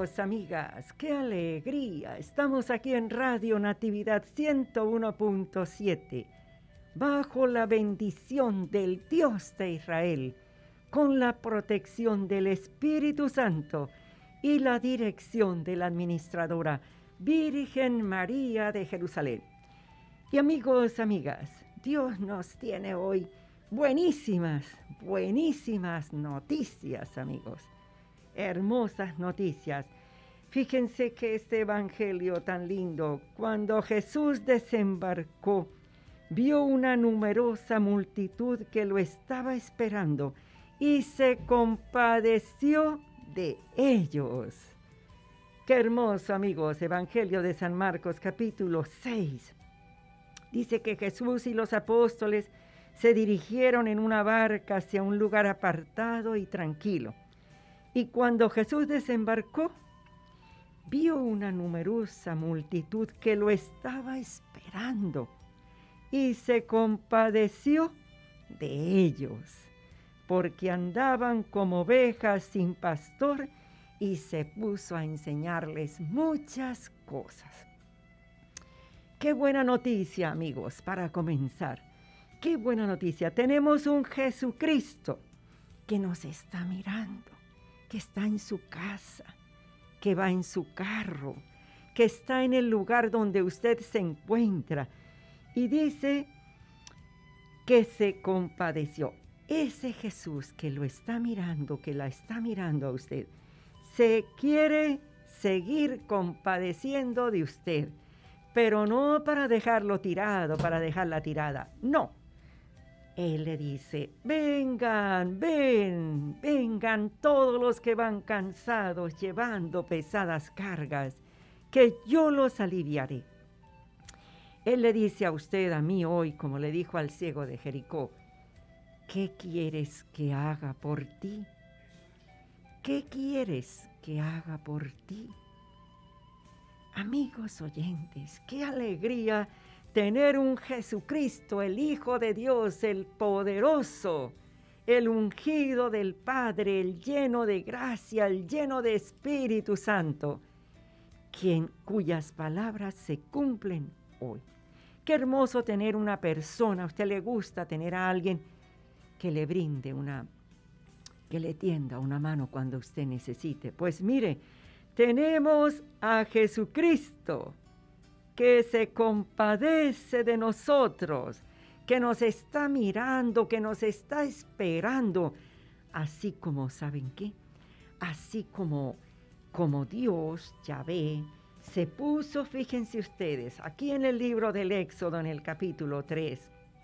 amigos, amigas, qué alegría. Estamos aquí en Radio Natividad 101.7, bajo la bendición del Dios de Israel, con la protección del Espíritu Santo y la dirección de la administradora Virgen María de Jerusalén. Y amigos, amigas, Dios nos tiene hoy buenísimas noticias, amigos. Hermosas noticias. Fíjense que este evangelio tan lindo, cuando Jesús desembarcó, vio una numerosa multitud que lo estaba esperando y se compadeció de ellos. Qué hermoso, amigos, Evangelio de San Marcos, capítulo 6. Dice que Jesús y los apóstoles se dirigieron en una barca hacia un lugar apartado y tranquilo. Y cuando Jesús desembarcó, vio una numerosa multitud que lo estaba esperando y se compadeció de ellos, porque andaban como ovejas sin pastor, y se puso a enseñarles muchas cosas. Qué buena noticia, amigos, para comenzar. Qué buena noticia. Tenemos un Jesucristo que nos está mirando, que está en su casa, que va en su carro, que está en el lugar donde usted se encuentra. Y dice que se compadeció. Ese Jesús que lo está mirando, que la está mirando a usted, se quiere seguir compadeciendo de usted, pero no para dejarlo tirado, para dejarla tirada, no. Él le dice, vengan todos los que van cansados, llevando pesadas cargas, que yo los aliviaré. Él le dice a usted, a mí hoy, como le dijo al ciego de Jericó, ¿qué quieres que haga por ti? ¿Qué quieres que haga por ti? Amigos oyentes, qué alegría tener un Jesucristo, el Hijo de Dios, el poderoso, el ungido del Padre, el lleno de gracia, el lleno de Espíritu Santo, cuyas palabras se cumplen hoy. Qué hermoso tener una persona, a usted le gusta tener a alguien que le brinde que le tienda una mano cuando usted necesite. Pues mire, tenemos a Jesucristo, que se compadece de nosotros, que nos está mirando, que nos está esperando, así como, ¿saben qué? Así como Dios, Yahvé, se puso, fíjense ustedes, aquí en el libro del Éxodo, en el capítulo 3,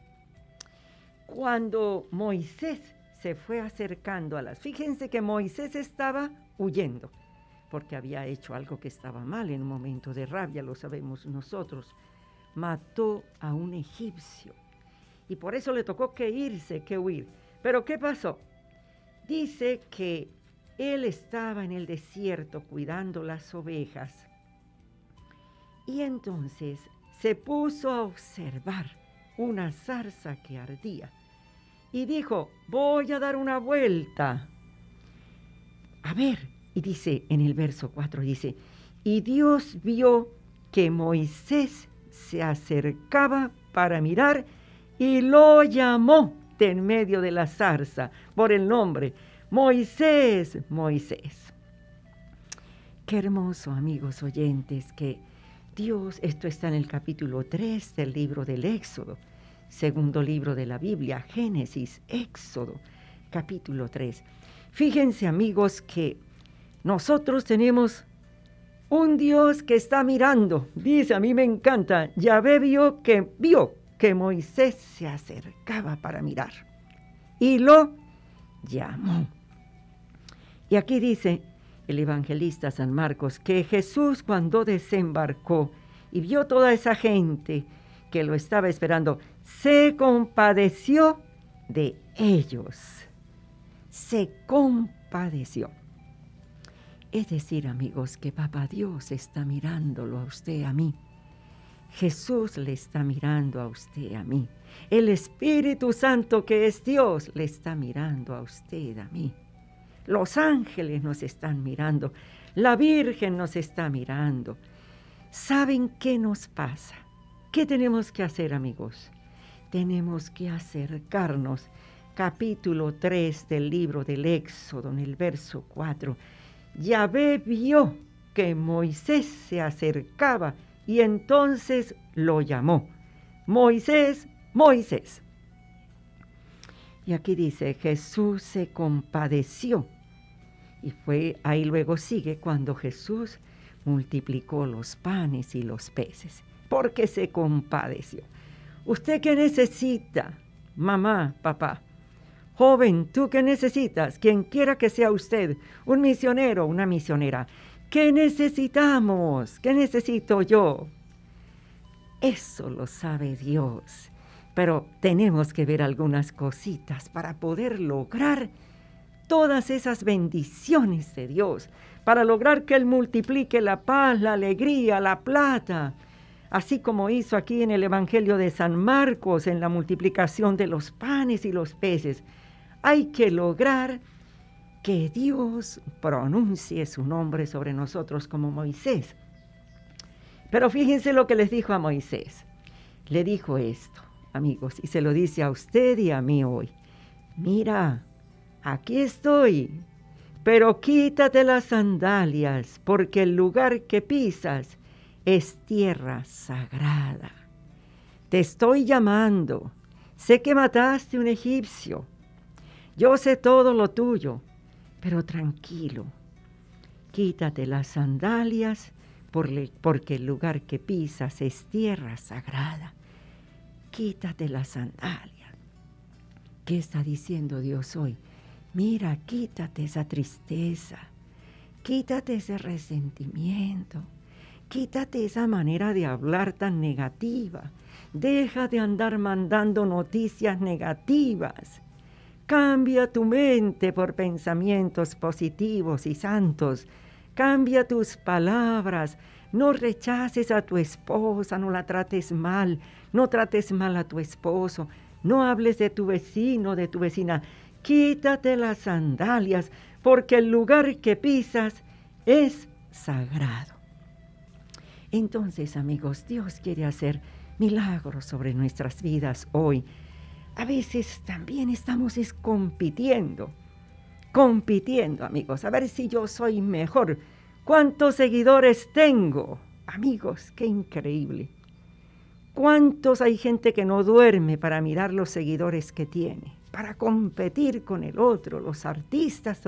cuando Moisés se fue acercando fíjense que Moisés estaba huyendo, porque había hecho algo que estaba mal en un momento de rabia, lo sabemos nosotros. Mató a un egipcio y por eso le tocó que irse, que huir. Pero ¿qué pasó? Dice que él estaba en el desierto cuidando las ovejas y entonces se puso a observar una zarza que ardía y dijo, voy a dar una vuelta. A ver. Y dice en el verso 4, dice, y Dios vio que Moisés se acercaba para mirar y lo llamó de en medio de la zarza por el nombre, Moisés, Moisés. Qué hermoso, amigos oyentes, que Dios, esto está en el capítulo 3 del libro del Éxodo, segundo libro de la Biblia, Génesis, Éxodo, capítulo 3. Fíjense, amigos, que nosotros tenemos un Dios que está mirando. Dice, a mí me encanta, Yahvé vio que Moisés se acercaba para mirar y lo llamó. Y aquí dice el evangelista San Marcos que Jesús, cuando desembarcó y vio toda esa gente que lo estaba esperando, se compadeció de ellos. Se compadeció. Es decir, amigos, que Papá Dios está mirándolo a usted, a mí. Jesús le está mirando a usted, a mí. El Espíritu Santo, que es Dios, le está mirando a usted, a mí. Los ángeles nos están mirando. La Virgen nos está mirando. ¿Saben qué nos pasa? ¿Qué tenemos que hacer, amigos? Tenemos que acercarnos. Capítulo 3 del libro del Éxodo, en el verso 4. Yahvé vio que Moisés se acercaba y entonces lo llamó. Moisés, Moisés. Y aquí dice, Jesús se compadeció. Y ahí luego sigue cuando Jesús multiplicó los panes y los peces, porque se compadeció. ¿Usted qué necesita? Mamá, papá. Joven, ¿tú qué necesitas? Quien quiera que sea usted, un misionero, una misionera. ¿Qué necesitamos? ¿Qué necesito yo? Eso lo sabe Dios. Pero tenemos que ver algunas cositas para poder lograr todas esas bendiciones de Dios, para lograr que Él multiplique la paz, la alegría, la plata, así como hizo aquí en el Evangelio de San Marcos, en la multiplicación de los panes y los peces. Hay que lograr que Dios pronuncie su nombre sobre nosotros como Moisés. Pero fíjense lo que les dijo a Moisés. Le dijo esto, amigos, y se lo dice a usted y a mí hoy. Mira, aquí estoy, pero quítate las sandalias, porque el lugar que pisas es tierra sagrada. Te estoy llamando. Sé que mataste a un egipcio. Yo sé todo lo tuyo, pero tranquilo. Quítate las sandalias, porque el lugar que pisas es tierra sagrada. Quítate las sandalias. ¿Qué está diciendo Dios hoy? Mira, quítate esa tristeza, quítate ese resentimiento, quítate esa manera de hablar tan negativa. Deja de andar mandando noticias negativas. Cambia tu mente por pensamientos positivos y santos. Cambia tus palabras. No rechaces a tu esposa, no la trates mal. No trates mal a tu esposo. No hables de tu vecino, de tu vecina. Quítate las sandalias, porque el lugar que pisas es sagrado. Entonces, amigos, Dios quiere hacer milagros sobre nuestras vidas hoy. A veces también estamos compitiendo, amigos, a ver si yo soy mejor. ¿Cuántos seguidores tengo? Amigos, qué increíble. ¿Cuántos hay gente que no duerme para mirar los seguidores que tiene, para competir con el otro, los artistas?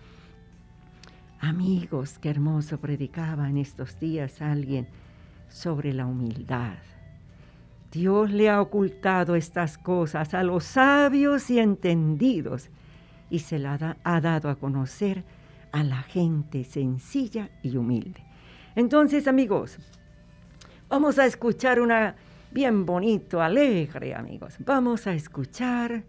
Amigos, qué hermoso predicaba en estos días alguien sobre la humildad. Dios le ha ocultado estas cosas a los sabios y entendidos y se la ha dado a conocer a la gente sencilla y humilde. Entonces, amigos, vamos a escuchar una bien bonito, alegre, amigos. Vamos a escuchar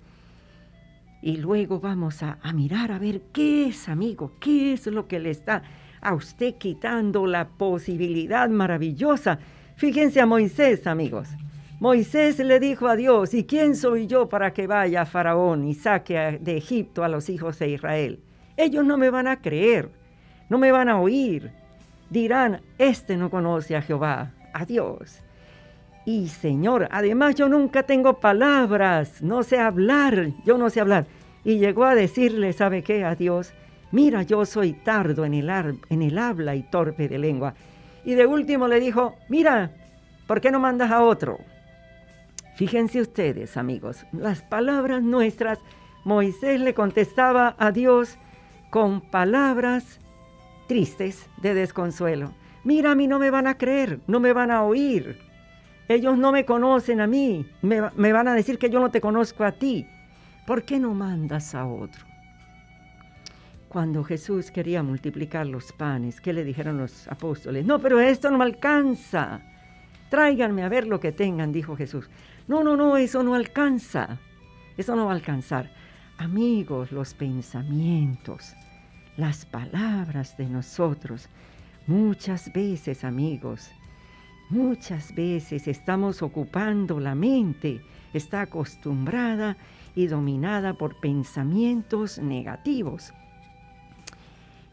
y luego vamos a mirar a ver qué es, amigo, qué es lo que le está a usted quitando la posibilidad maravillosa. Fíjense a Moisés, amigos. Moisés le dijo a Dios, ¿y quién soy yo para que vaya a Faraón y saque de Egipto a los hijos de Israel? Ellos no me van a creer, no me van a oír. Dirán, este no conoce a Jehová, a Dios. Y Señor, además yo nunca tengo palabras, no sé hablar, yo no sé hablar. Y llegó a decirle, ¿sabe qué? A Dios, mira, yo soy tardo en el habla y torpe de lengua. Y de último le dijo, mira, ¿por qué no mandas a otro? Fíjense ustedes, amigos, las palabras nuestras, Moisés le contestaba a Dios con palabras tristes de desconsuelo. Mira, a mí no me van a creer, no me van a oír. Ellos no me conocen a mí, me van a decir que yo no te conozco a ti. ¿Por qué no mandas a otro? Cuando Jesús quería multiplicar los panes, ¿qué le dijeron los apóstoles? No, pero esto no me alcanza. Tráiganme a ver lo que tengan, dijo Jesús. No, eso no alcanza. Eso no va a alcanzar. Amigos, los pensamientos, las palabras de nosotros, muchas veces, amigos, muchas veces estamos ocupando la mente, está acostumbrada y dominada por pensamientos negativos.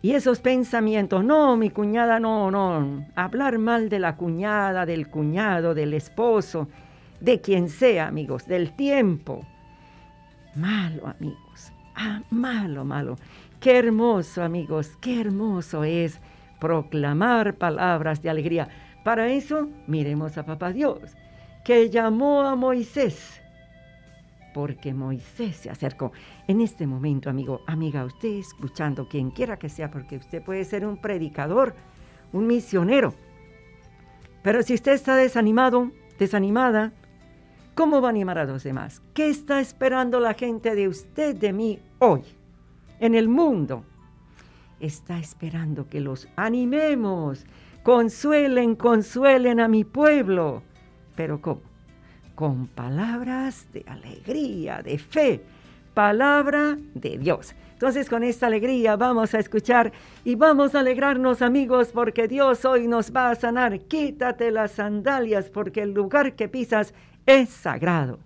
Y esos pensamientos, no, mi cuñada, no, no, hablar mal de la cuñada, del cuñado, del esposo, de quien sea, amigos, del tiempo. Malo, amigos, malo, malo. Qué hermoso, amigos, qué hermoso es proclamar palabras de alegría. Para eso, miremos a Papá Dios, que llamó a Moisés, porque Moisés se acercó. En este momento, amigo, amiga, usted escuchando, quien quiera que sea, porque usted puede ser un predicador, un misionero, pero si usted está desanimado, desanimada, ¿cómo va a animar a los demás? ¿Qué está esperando la gente de usted, de mí, hoy? En el mundo está esperando que los animemos, consuelen, consuelen a mi pueblo. ¿Pero cómo? Con palabras de alegría, de fe, palabra de Dios. Entonces, con esta alegría vamos a escuchar y vamos a alegrarnos, amigos, porque Dios hoy nos va a sanar. Quítate las sandalias, porque el lugar que pisas es sagrado.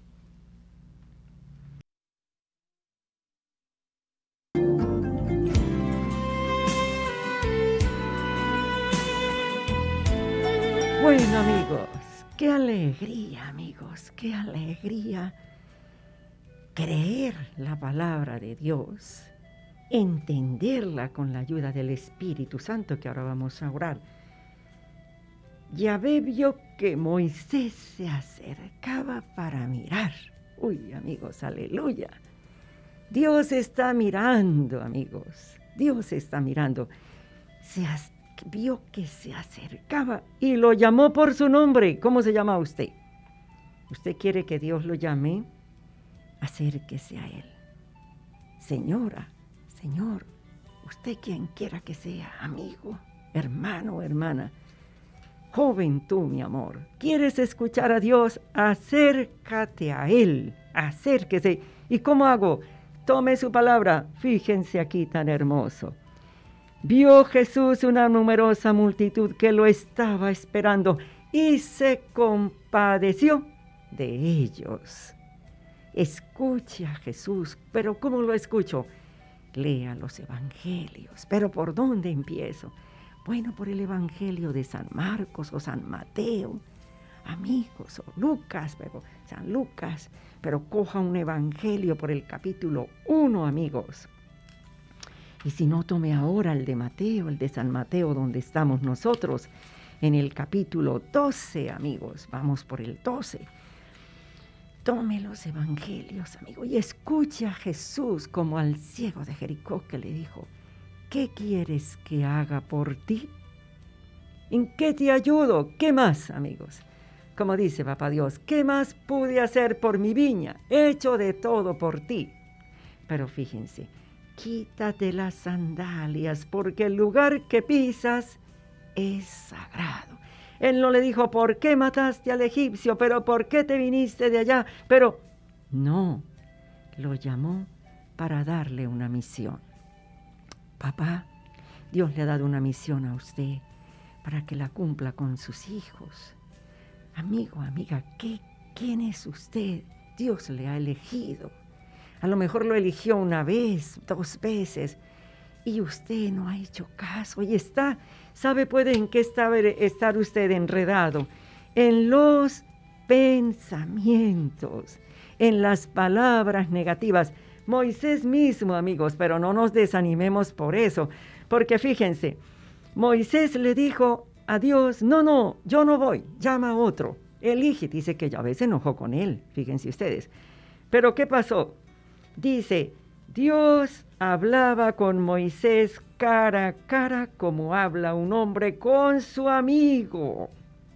Bueno, amigos, qué alegría, amigos, qué alegría creer la palabra de Dios, entenderla con la ayuda del Espíritu Santo, que ahora vamos a orar. Yahvé vio que Moisés se acercaba para mirar. Uy, amigos, aleluya. Dios está mirando, amigos. Dios está mirando. Vio que se acercaba y lo llamó por su nombre. ¿Cómo se llama usted? ¿Usted quiere que Dios lo llame? Acérquese a Él. Señora, Señor, usted quien quiera que sea, amigo, hermano o hermana, joven tú, mi amor, ¿quieres escuchar a Dios? Acércate a Él, acérquese. ¿Y cómo hago? Tome su palabra, fíjense aquí tan hermoso. Vio Jesús una numerosa multitud que lo estaba esperando y se compadeció de ellos. Escuche a Jesús, pero ¿cómo lo escucho? Lea los evangelios. ¿Pero por dónde empiezo? Bueno, por el evangelio de San Marcos o San Mateo, amigos, o Lucas, pero San Lucas, pero coja un evangelio por el capítulo 1, amigos. Y si no, tome ahora el de Mateo, el de San Mateo, donde estamos nosotros, en el capítulo 12, amigos. Vamos por el 12. Tome los evangelios, amigo, y escuche a Jesús como al ciego de Jericó que le dijo, ¿qué quieres que haga por ti? ¿En qué te ayudo? ¿Qué más, amigos? Como dice Papá Dios, ¿qué más pude hacer por mi viña? He hecho de todo por ti. Pero fíjense, quítate las sandalias, porque el lugar que pisas es sagrado. Él no le dijo, ¿por qué mataste al egipcio? ¿Pero por qué te viniste de allá? Pero no, lo llamó para darle una misión. Papá, Dios le ha dado una misión a usted para que la cumpla con sus hijos. Amigo, amiga, ¿quién es usted? Dios le ha elegido. A lo mejor lo eligió una vez, 2 veces, y usted no ha hecho caso y puede en qué estar usted enredado, en los pensamientos, en las palabras negativas. Moisés mismo, amigos, pero no nos desanimemos por eso, porque fíjense, Moisés le dijo a Dios, no, yo no voy, llama a otro, elige. Dice que Yahvé se enojó con él, fíjense ustedes. Pero ¿qué pasó? Dice, Dios hablaba con Moisés cara a cara como habla un hombre con su amigo.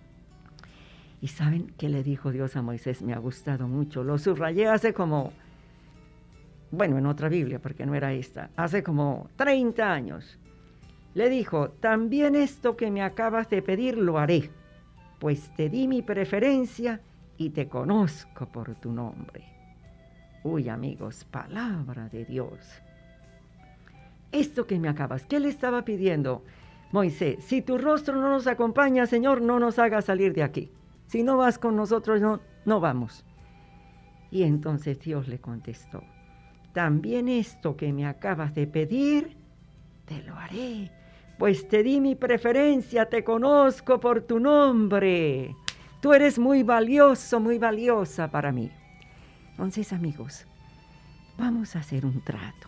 ¿Y saben qué le dijo Dios a Moisés? Me ha gustado mucho. Lo subrayé hace como, bueno, en otra Biblia, porque no era esta, hace como 30 años. Le dijo, también esto que me acabas de pedir lo haré, pues te di mi preferencia y te conozco por tu nombre. Uy, amigos, palabra de Dios. Esto que me acabas, ¿qué le estaba pidiendo Moisés? Si tu rostro no nos acompaña, Señor, no nos hagas salir de aquí. Si no vas con nosotros, no vamos. Y entonces Dios le contestó, también esto que me acabas de pedir, te lo haré, pues te di mi preferencia, te conozco por tu nombre. Tú eres muy valioso, muy valiosa para mí. Entonces, amigos, vamos a hacer un trato.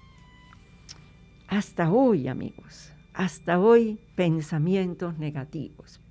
Hasta hoy, amigos, hasta hoy pensamientos negativos.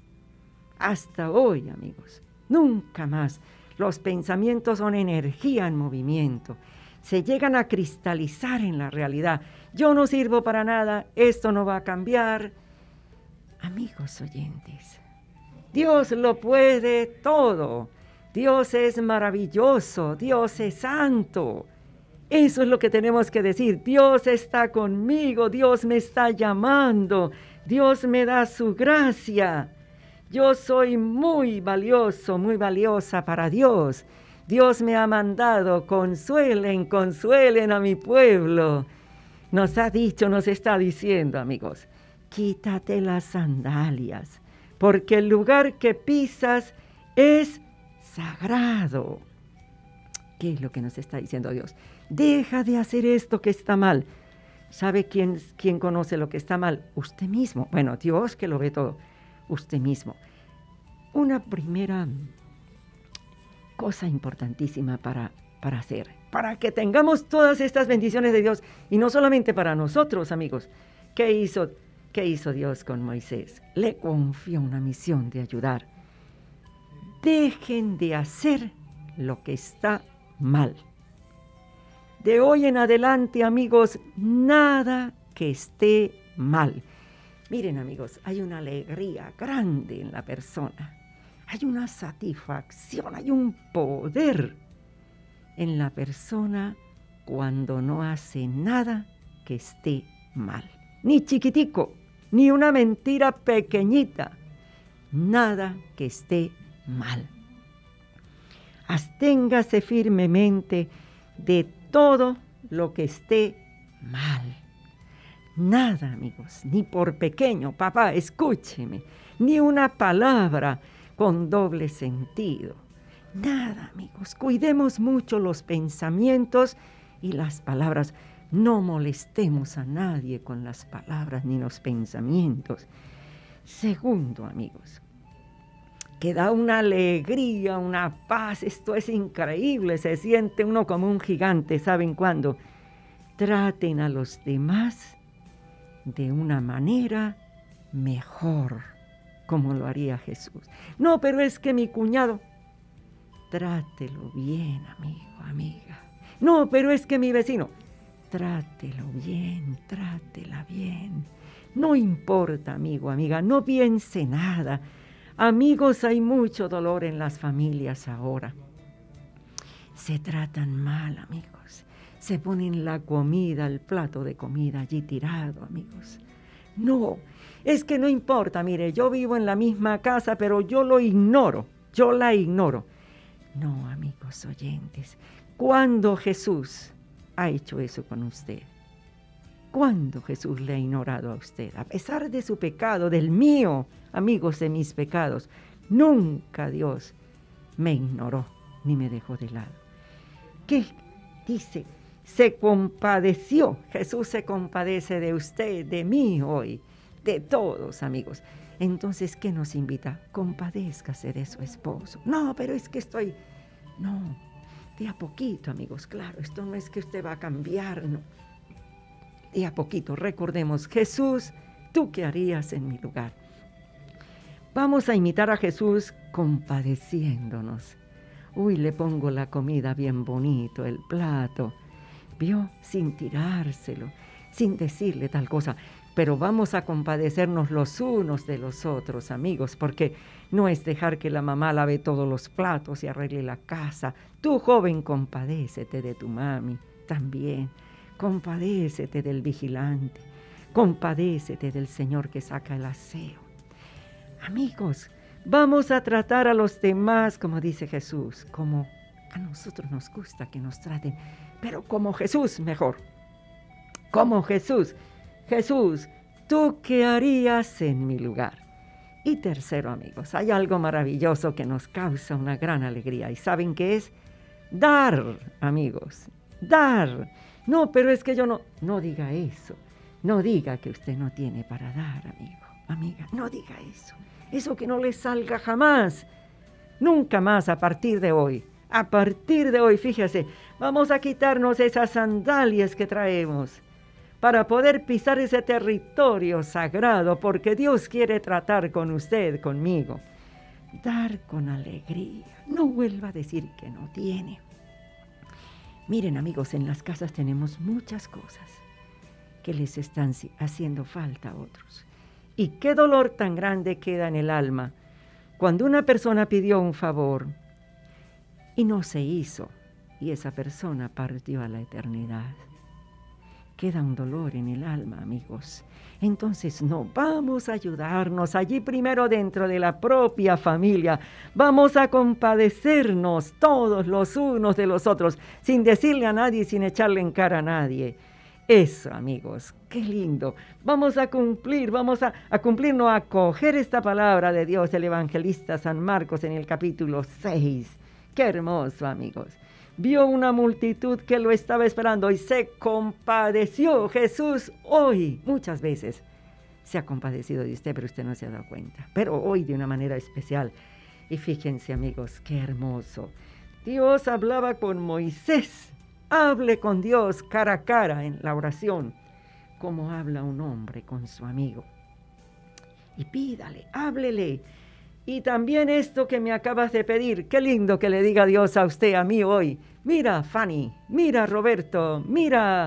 Hasta hoy, amigos, nunca más. Los pensamientos son energía en movimiento. Se llegan a cristalizar en la realidad. Yo no sirvo para nada, esto no va a cambiar. Amigos oyentes, Dios lo puede todo. Dios es maravilloso, Dios es santo. Eso es lo que tenemos que decir. Dios está conmigo, Dios me está llamando, Dios me da su gracia. Yo soy muy valioso, muy valiosa para Dios. Dios me ha mandado, consuelen, consuelen a mi pueblo. Nos ha dicho, nos está diciendo, amigos, quítate las sandalias, porque el lugar que pisas es sagrado. ¿Qué es lo que nos está diciendo Dios? Deja de hacer esto que está mal. ¿Sabe quién conoce lo que está mal? Usted mismo. Bueno, Dios que lo ve todo. Usted mismo. Una primera cosa importantísima para hacer, para que tengamos todas estas bendiciones de Dios, y no solamente para nosotros, amigos. ¿Qué hizo Dios con Moisés? Le confió una misión de ayudar. Dejen de hacer lo que está mal. De hoy en adelante, amigos, nada que esté mal. Miren, amigos, hay una alegría grande en la persona. Hay una satisfacción, hay un poder en la persona cuando no hace nada que esté mal. Ni chiquitico, ni una mentira pequeñita. Nada que esté mal. Absténgase firmemente de todo lo que esté mal. Nada, amigos, ni por pequeño, papá, escúcheme, ni una palabra con doble sentido. Nada, amigos, cuidemos mucho los pensamientos y las palabras. No molestemos a nadie con las palabras ni los pensamientos. Segundo, amigos, que da una alegría, una paz, esto es increíble, se siente uno como un gigante, ¿saben cuándo? Traten a los demás de una manera mejor, como lo haría Jesús. No, pero es que mi cuñado, trátelo bien, amigo, amiga. No, pero es que mi vecino, trátelo bien, trátela bien. No importa, amigo, amiga, no piense nada. Amigos, hay mucho dolor en las familias ahora. Se tratan mal, amigos. Se ponen la comida, el plato de comida allí tirado, amigos. No, es que no importa, mire, yo vivo en la misma casa, pero yo lo ignoro, yo la ignoro. No, amigos oyentes, ¿cuándo Jesús ha hecho eso con usted? ¿Cuándo Jesús le ha ignorado a usted? A pesar de su pecado, del mío, amigos, de mis pecados, nunca Dios me ignoró ni me dejó de lado. ¿Qué dice? Se compadeció. Jesús se compadece de usted, de mí hoy, de todos, amigos. Entonces, ¿qué nos invita? Compadézcase de su esposo. No, pero es que estoy... No, de a poquito, amigos, claro, esto no es que usted va a cambiar, no. De a poquito, recordemos, Jesús, ¿tú qué harías en mi lugar? Vamos a imitar a Jesús compadeciéndonos. Uy, le pongo la comida bien bonito, el plato, ¿vio? Sin tirárselo, sin decirle tal cosa. Pero vamos a compadecernos los unos de los otros, amigos, porque no es dejar que la mamá lave todos los platos y arregle la casa. Tú, joven, compadécete de tu mami también. Compadécete del vigilante. Compadécete del señor que saca el aseo. Amigos, vamos a tratar a los demás, como dice Jesús, como a nosotros nos gusta que nos traten, pero como Jesús mejor. Como Jesús. Jesús, ¿tú qué harías en mi lugar? Y tercero, amigos, hay algo maravilloso que nos causa una gran alegría. ¿Y saben qué es? Dar, amigos, dar. No, pero es que yo no diga eso. No diga que usted no tiene para dar, amigo, amiga, no diga eso. Eso que no le salga jamás, nunca más a partir de hoy. A partir de hoy, fíjese, vamos a quitarnos esas sandalias que traemos para poder pisar ese territorio sagrado, porque Dios quiere tratar con usted, conmigo. Dar con alegría, no vuelva a decir que no tiene. Miren, amigos, en las casas tenemos muchas cosas que les están haciendo falta a otros. Y qué dolor tan grande queda en el alma cuando una persona pidió un favor y no se hizo, y esa persona partió a la eternidad. Queda un dolor en el alma, amigos. Entonces, no, vamos a ayudarnos allí primero dentro de la propia familia. Vamos a compadecernos todos los unos de los otros, sin decirle a nadie, sin echarle en cara a nadie. Eso, amigos, qué lindo. Vamos a cumplir, no, a acoger esta palabra de Dios, el evangelista San Marcos en el capítulo 6. Qué hermoso, amigos. Vio una multitud que lo estaba esperando y se compadeció. Jesús hoy, muchas veces, se ha compadecido de usted, pero usted no se ha dado cuenta. Pero hoy de una manera especial. Y fíjense, amigos, qué hermoso. Dios hablaba con Moisés. Hable con Dios cara a cara en la oración, como habla un hombre con su amigo. Y pídale, háblele. Y también esto que me acabas de pedir, qué lindo que le diga Dios a usted, a mí hoy. Mira, Fanny, mira, Roberto, mira,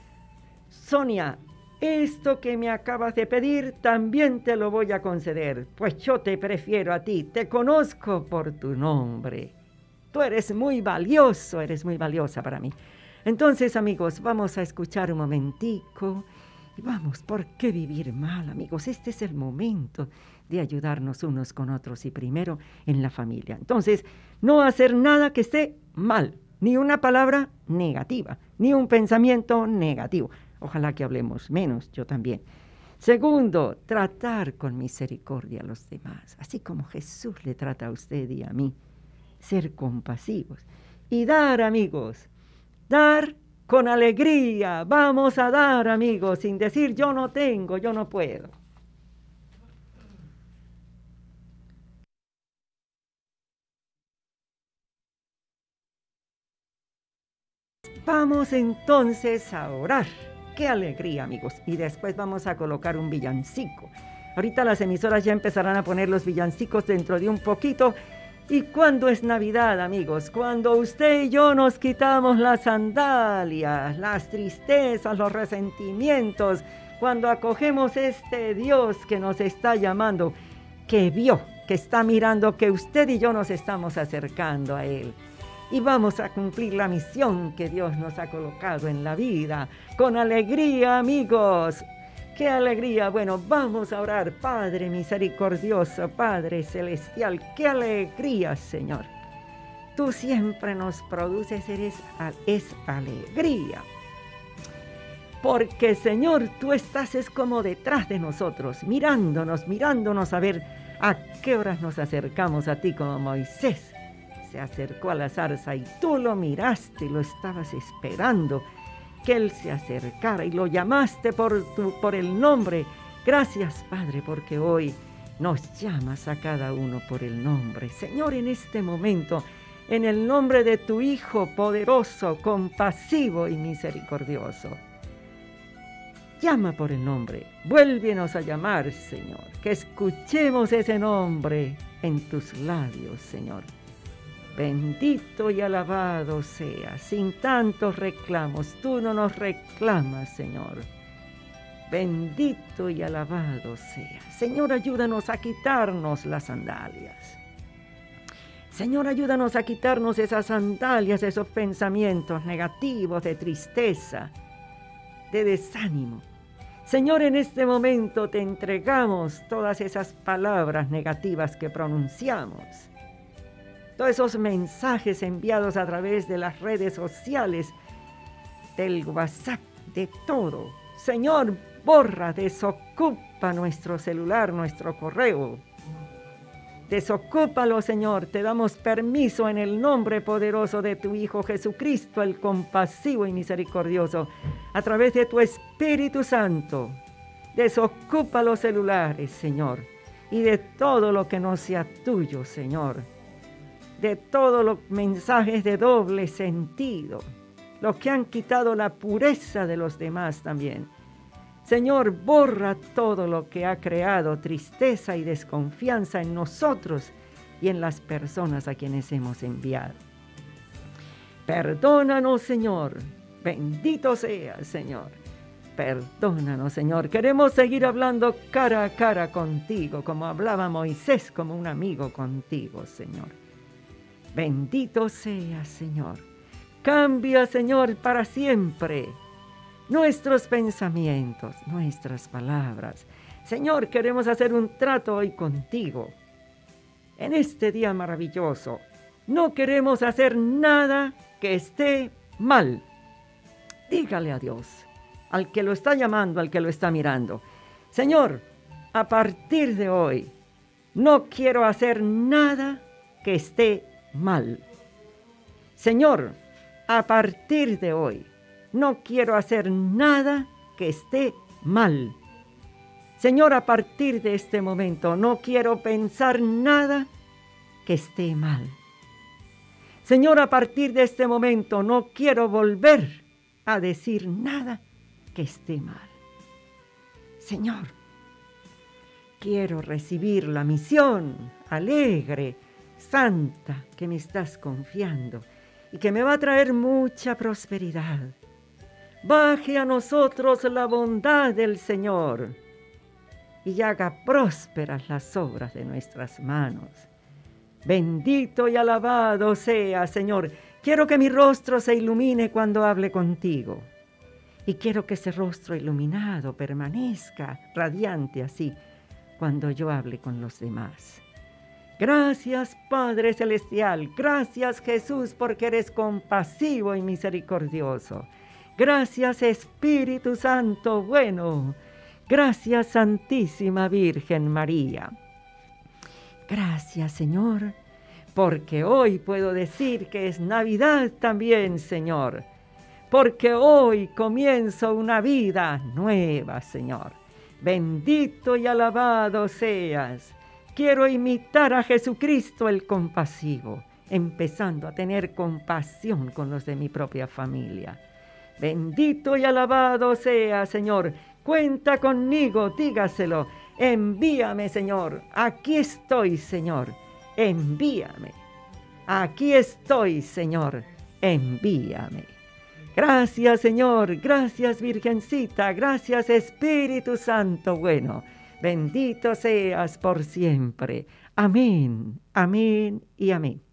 Sonia, esto que me acabas de pedir también te lo voy a conceder, pues yo te prefiero a ti, te conozco por tu nombre. Tú eres muy valioso, eres muy valiosa para mí. Entonces, amigos, vamos a escuchar un momentico. Y vamos, ¿por qué vivir mal, amigos? Este es el momento de ayudarnos unos con otros y primero en la familia. Entonces, no hacer nada que esté mal, ni una palabra negativa, ni un pensamiento negativo. Ojalá que hablemos menos, yo también. Segundo, tratar con misericordia a los demás, así como Jesús le trata a usted y a mí. Ser compasivos. Y dar, amigos, dar con alegría. Vamos a dar, amigos, sin decir yo no tengo, yo no puedo. Vamos entonces a orar. ¡Qué alegría, amigos! Y después vamos a colocar un villancico. Ahorita las emisoras ya empezarán a poner los villancicos dentro de un poquito. ¿Y cuándo es Navidad, amigos? Cuando usted y yo nos quitamos las sandalias, las tristezas, los resentimientos, cuando acogemos este Dios que nos está llamando, que vio, que está mirando, que usted y yo nos estamos acercando a Él. Y vamos a cumplir la misión que Dios nos ha colocado en la vida, con alegría, amigos. ¡Qué alegría! Bueno, vamos a orar. Padre misericordioso, Padre celestial, ¡qué alegría, Señor! Tú siempre nos produces, es alegría. Porque, Señor, tú estás es como detrás de nosotros, mirándonos a ver a qué horas nos acercamos a ti, como Moisés se acercó a la zarza y tú lo miraste, lo estabas esperando que Él se acercara y lo llamaste por el nombre. Gracias, Padre, porque hoy nos llamas a cada uno por el nombre. Señor, en este momento, en el nombre de tu Hijo poderoso, compasivo y misericordioso, llama por el nombre. Vuélvenos a llamar, Señor, que escuchemos ese nombre en tus labios, Señor. Bendito y alabado sea, sin tantos reclamos, tú no nos reclamas, Señor. Bendito y alabado sea. Señor, ayúdanos a quitarnos las sandalias. Señor, ayúdanos a quitarnos esas sandalias, esos pensamientos negativos de tristeza, de desánimo. Señor, en este momento te entregamos todas esas palabras negativas que pronunciamos. Todos esos mensajes enviados a través de las redes sociales, del WhatsApp, de todo. Señor, borra, desocupa nuestro celular, nuestro correo. Desocúpalo, Señor. Te damos permiso en el nombre poderoso de tu Hijo Jesucristo, el compasivo y misericordioso, a través de tu Espíritu Santo. Desocupa los celulares, Señor, y de todo lo que no sea tuyo, Señor. De todos los mensajes de doble sentido, los que han quitado la pureza de los demás también. Señor, borra todo lo que ha creado tristeza y desconfianza en nosotros y en las personas a quienes hemos enviado. Perdónanos, Señor. Bendito seas, Señor. Perdónanos, Señor. Queremos seguir hablando cara a cara contigo, como hablaba Moisés, como un amigo contigo, Señor. Bendito seas, Señor. Cambia, Señor, para siempre nuestros pensamientos, nuestras palabras. Señor, queremos hacer un trato hoy contigo. En este día maravilloso, no queremos hacer nada que esté mal. Dígale a Dios, al que lo está llamando, al que lo está mirando: Señor, a partir de hoy, no quiero hacer nada que esté mal. Señor, a partir de hoy, no quiero hacer nada que esté mal. Señor, a partir de este momento, no quiero pensar nada que esté mal. Señor, a partir de este momento, no quiero volver a decir nada que esté mal. Señor, quiero recibir la misión alegre, santa, que me estás confiando y que me va a traer mucha prosperidad. Baje a nosotros la bondad del Señor y haga prósperas las obras de nuestras manos. Bendito y alabado sea, Señor. Quiero que mi rostro se ilumine cuando hable contigo. Y quiero que ese rostro iluminado permanezca radiante así cuando yo hable con los demás. Gracias, Padre Celestial. Gracias, Jesús, porque eres compasivo y misericordioso. Gracias, Espíritu Santo bueno. Gracias, Santísima Virgen María. Gracias, Señor, porque hoy puedo decir que es Navidad también, Señor. Porque hoy comienzo una vida nueva, Señor. Bendito y alabado seas. Quiero imitar a Jesucristo el compasivo, empezando a tener compasión con los de mi propia familia. Bendito y alabado sea, Señor. Cuenta conmigo, dígaselo. Envíame, Señor. Aquí estoy, Señor. Envíame. Aquí estoy, Señor. Envíame. Gracias, Señor. Gracias, Virgencita. Gracias, Espíritu Santo bueno. Bendito seas por siempre. Amén, amén y amén.